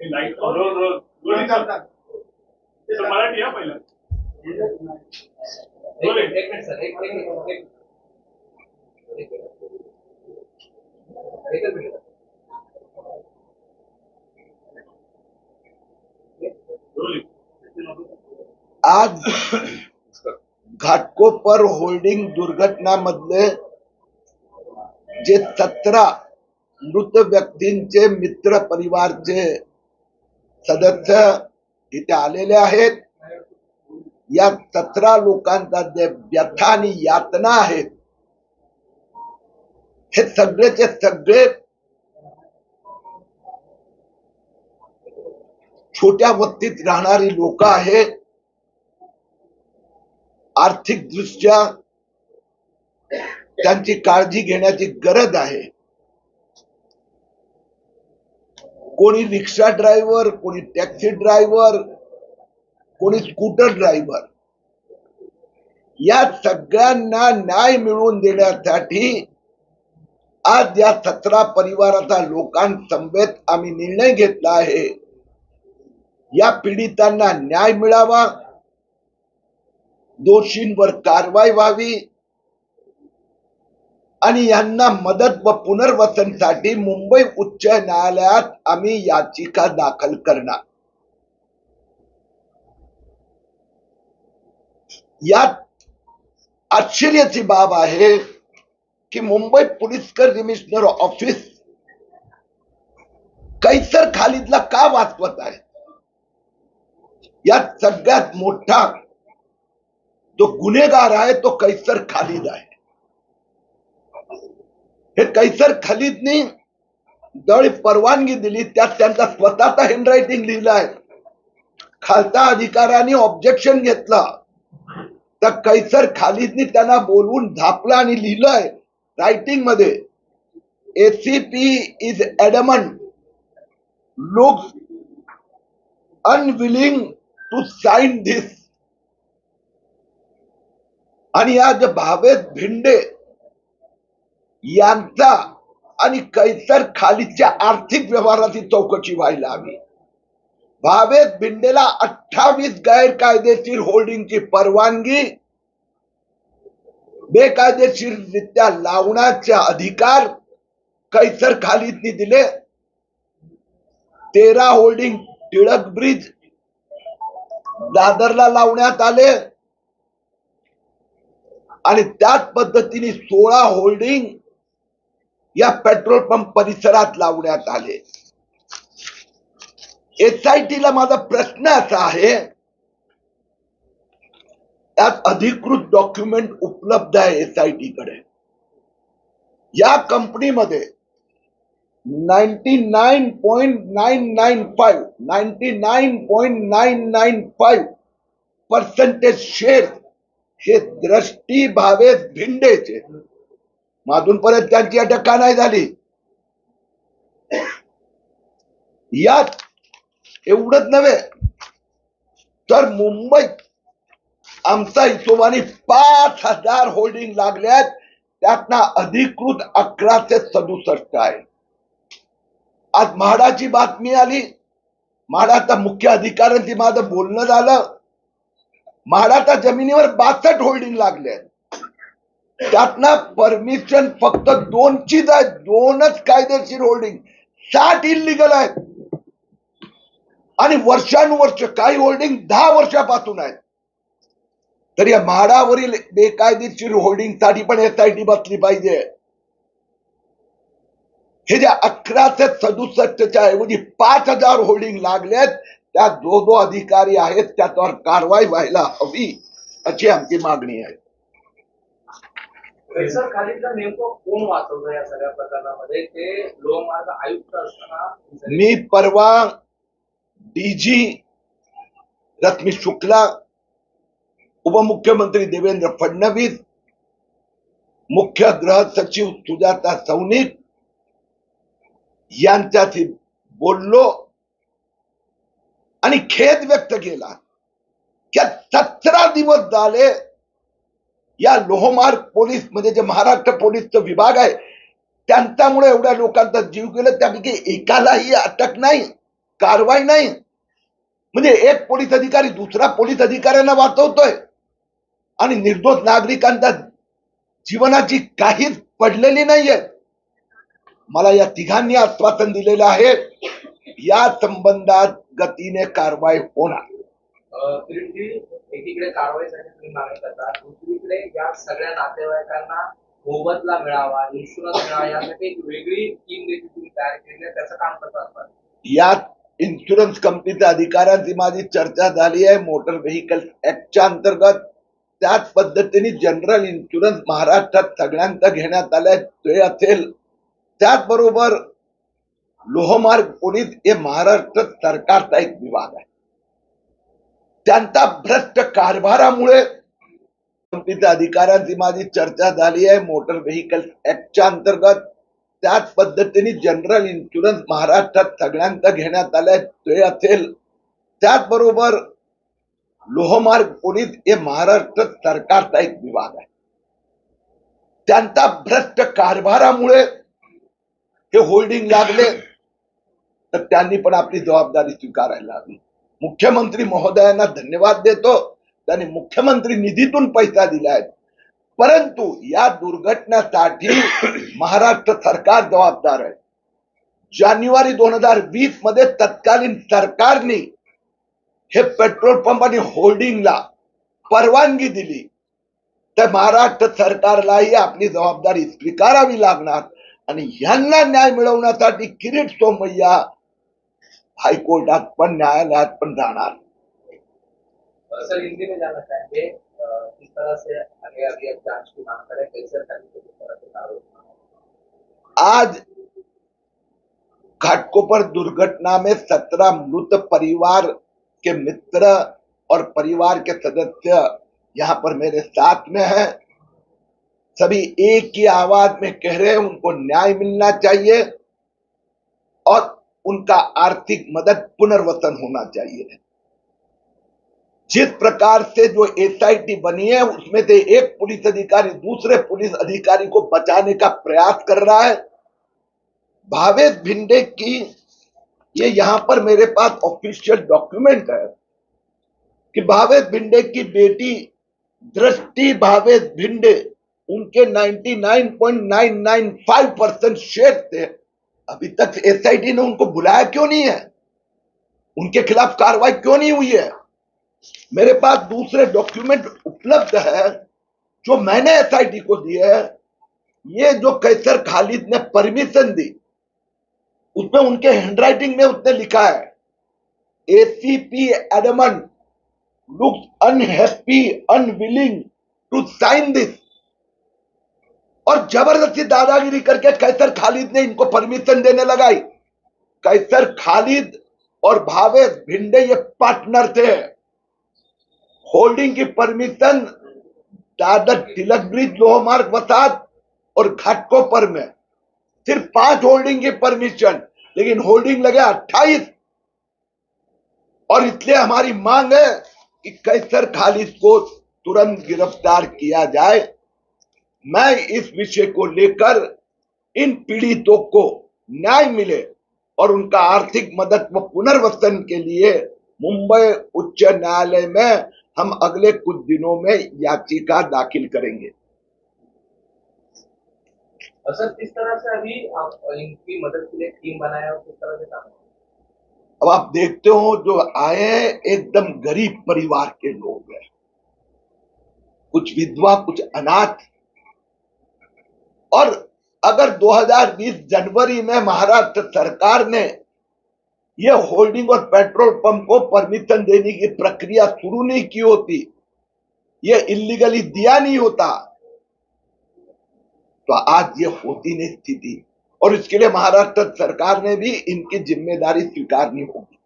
मराठी पहिला आज घाटकोपर होल्डिंग दुर्घटनामधले जे 17 मृत व्यक्तींचे मित्र परिवारचे सदस्य इथे आलेले आहेत. या 17 लोकांचा जे व्यथा आणि यातना आहेत हे सगळेचे सगळे छोट्या वस्तीत राहणारी लोक आहेत. आर्थिक दृष्ट्या त्यांची काळजी घेण्याची गरज आहे. कोणी रिक्षा ड्रायव्हर, कोणी टॅक्सी ड्रायव्हर, कोणी स्कूटर ड्रायव्हर, या सगळ्यांना न्याय मिळवून देण्यासाठी आज या 17 परिवाराचा लोकांसमवेत आम्ही निर्णय घेतला आहे. या पीडितांना न्याय मिळावा, दोषींवर कारवाई व्हावी आणि यांना मदत व पुनर्वसनसाठी मुंबई उच्च न्यायालयात आम्ही याचिका दाखल करणार. यात आश्चर्याची बाब आहे की Mumbai police commissioner office Kaisar खालिदला का वाचवत आहे. यात सगळ्यात मोठा जो गुन्हेगार आहे तो कैसर खालिद आहे. हे कैसर खालिदने जवळ परवानगी दिली, त्यात त्यांचा स्वतःचा हँडरायटिंग लिहिलं आहे. खालच्या अधिकाऱ्यांनी ऑब्जेक्शन घेतलं तर कैसर खालिदने त्यांना बोलवून झापलं आणि लिहिलंय रायटिंग मध्ये, ACP is adamant looks unwilling to sign this. आणि आज भावेश भिंडे यांचा आणि कैसर खालिदच्या आर्थिक व्यवहाराची चौकशी व्हायला हवी. भावेश भिंडेला 28 गैरकायदेशीर होल्डिंगची परवानगी, बेकायदेशीररित्या लावण्याचे अधिकार कैसर खालिदने दिले. 13 होल्डिंग टिळक ब्रिज दादरला लावण्यात आले आणि त्याच पद्धतीने 16 होल्डिंग या पेट्रोल पंप परिसरात लावण्यात आले. एसआयटी ला माझा प्रश्न असा आहे, त्यात अधिकृत डॉक्युमेंट उपलब्ध आहे एसआयटी कडे. या कंपनीमध्ये 99.995% शेअर हे दृष्टी भावेश भिंडेचे. अजूनपर्यंत त्यांची अटक का नाही झाली. यात एवढंच नव्हे तर मुंबईत आमचा हिशोबाने 5000 होल्डिंग लागल्यात, त्यातना अधिकृत 1167 आहे. आज म्हाडाची बातमी आली, म्हाडाचा मुख्य अधिकाऱ्यांशी माझं बोलणं झालं. म्हाडाच्या जमिनीवर 62 होल्डिंग लागले, त्यातना परमिशन फक्त 2चीच आहे. 2च कायदेशीर होल्डिंग, 60 इल्लीगल आहेत. आणि वर्षानुवर्ष काही होल्डिंग 10 वर्षापासून आहेत. तर या म्हाडावरील बेकायदेशीर होल्डिंग साठी पण एसआयटी बसली पाहिजे. हे जे 1167च्या ऐवजी 5000 होल्डिंग लागलेत, त्या जो अधिकारी आहेत त्याच्यावर कारवाई व्हायला हवी अशी आमची मागणी आहे. कैसर खालिदला नेमकं कोण वाचवलं या सगळ्या प्रकरणामध्ये? ते लोहमार्ग आयुक्त असताना मी परवा डीजी रश्मी शुक्ला, उपमुख्यमंत्री देवेंद्र फडणवीस, मुख्य गृह सचिव सुजाता सौनिक यांच्याशी बोललो आणि खेद व्यक्त केला की 17 दिवस झाले या लोहमार्ग पोलीस म्हणजे जे महाराष्ट्र पोलीसचा विभाग आहे त्यांच्यामुळे एवढ्या लोकांचा जीव गेला, त्यापैकी एकालाही अटक नाही. कारवाई नाही. म्हणजे एक पोलीस अधिकारी दुसरा पोलीस अधिकाऱ्यांना वाचवतोय आणि निर्दोष नागरिकांच्या जीवनाची काहीच पडलेली नाहीये. मला या तिघांनी आश्वासन दिलेलं आहे, या संबंधात गतीने कारवाई होणार. किरीटजी, एकीकडे कारवाईसाठी तुम्ही मागणी करता, दुसरीकडे या सगळ्या नातेवाईकांना मोबदला मिळावा, इन्शुरन्स मिळावा यासाठी एक वेगळी टीम देखील तुम्ही तयार केली आहे, त्याचं काम कसं असणार? यात इन्शुरन्स कंपनीच्या अधिकाऱ्यांची माझी चर्चा झाली आहे मोटर व्हेकल ऍक्टच्या अंतर्गत. त्याच पद्धतीने जनरल इन्शुरन्स महाराष्ट्रात सगळ्यांचा घेण्यात आलाय ते असेल. त्याचबरोबर लोहमार्ग पोलीस हे महाराष्ट्र सरकारचा एक विभाग आहे. त्यांचा भ्रष्ट कारभारामुळे कंपनीच्या अधिकाऱ्यांची माझी चर्चा झाली आहे मोटर व्हेकल ऍक्टच्या अंतर्गत. त्याच पद्धतीने जनरल इन्शुरन्स महाराष्ट्रात सगळ्यांचा घेण्यात आलाय ते असेल. त्याचबरोबर लोहमार्ग पोलीस हे महाराष्ट्र सरकारचा एक विभाग आहे. त्यांचा भ्रष्ट कारभारामुळे हे होल्डिंग लागले, तर त्यांनी पण आपली जबाबदारी स्वीकारायला हवी. मुख्यमंत्री महोदयांना धन्यवाद देतो, त्यांनी मुख्यमंत्री निधीतून पैसा दिलाय, परंतु या दुर्घटनेसाठी महाराष्ट्र सरकार जबाबदार आहे. जानेवारी 2020 मध्ये तत्कालीन सरकारने हे पेट्रोल पंप आणि होल्डिंगला परवानगी दिली, तर महाराष्ट्र सरकारलाही आपली जबाबदारी स्वीकारावी लागणार आणि यांना न्याय मिळवण्यासाठी किरीट सोमय्या हाईकोर्टात पण न्यायालयात पण जाणार. सर, हिंदी में जानना चाहेंगे किस तरह से आगे अभी अब जांच की मांग करें, कैसे किस तरह से कार्रवाई? आज घाटकोपर दुर्घटना में 17 मृत परिवार के मित्र और परिवार के सदस्य यहाँ पर मेरे साथ में हैं. सभी एक ही आवाज में कह रहे हैं उनको न्याय मिलना चाहिए और उनका आर्थिक मदद पुनर्वसन होना चाहिए. जिस प्रकार से जो एसआईटी बनी है उसमें से एक पुलिस अधिकारी दूसरे पुलिस अधिकारी को बचाने का प्रयास कर रहा है. भावेश भिंडे की ये यहां पर मेरे पास ऑफिशियल डॉक्यूमेंट है कि भावेश भिंडे की बेटी दृष्टि भावेश भिंडे, उनके 99.995% शेयर थे. अभी तक एसआईटी ने उनको बुलाया क्यों नहीं है? उनके खिलाफ कार्रवाई क्यों नहीं हुई है? मेरे पास दूसरे डॉक्यूमेंट उपलब्ध है जो मैंने एसआईटी को दिए है. ये जो कैसर खालिद ने परमिशन दी उसमें उनके हैंडराइटिंग में उसने लिखा है, ACP adamant looks unhappy unwilling to sign this. और जबरदस्ती दादागिरी करके कैसर खालिद ने इनको परमिशन देने लगाई. कैसर खालिद और भावेश भिंडे ये पार्टनर थे. होल्डिंग की परमिशन दादर तिलक ब्रिज लोहमार्ग वसाहत और घाटकोपर में सिर्फ 5 होल्डिंग की परमिशन, लेकिन होल्डिंग लगे 28. और इसलिए हमारी मांग है कि कैसर खालिद को तुरंत गिरफ्तार किया जाए. मैं इस विषय को लेकर इन पीड़ितों को न्याय मिले और उनका आर्थिक मदद व पुनर्वसन के लिए मुंबई उच्च न्यायालय में हम अगले कुछ दिनों में याचिका दाखिल करेंगे. सर, किस तरह से अभी आप इनकी मदद के लिए टीम बनाया हो, किस तरह से काम? अब आप देखते हो जो आए हैं एकदम गरीब परिवार के लोग हैं, कुछ विधवा कुछ अनाथ. और अगर 2020 जनवरी में महाराष्ट्र सरकार ने यह होल्डिंग और पेट्रोल पंप को परमिशन देने की प्रक्रिया शुरू नहीं की होती, यह इलीगली दिया नहीं होता, तो आज ये होती नहीं स्थिति. और इसके लिए महाराष्ट्र सरकार ने भी इनकी जिम्मेदारी स्वीकारनी होगी.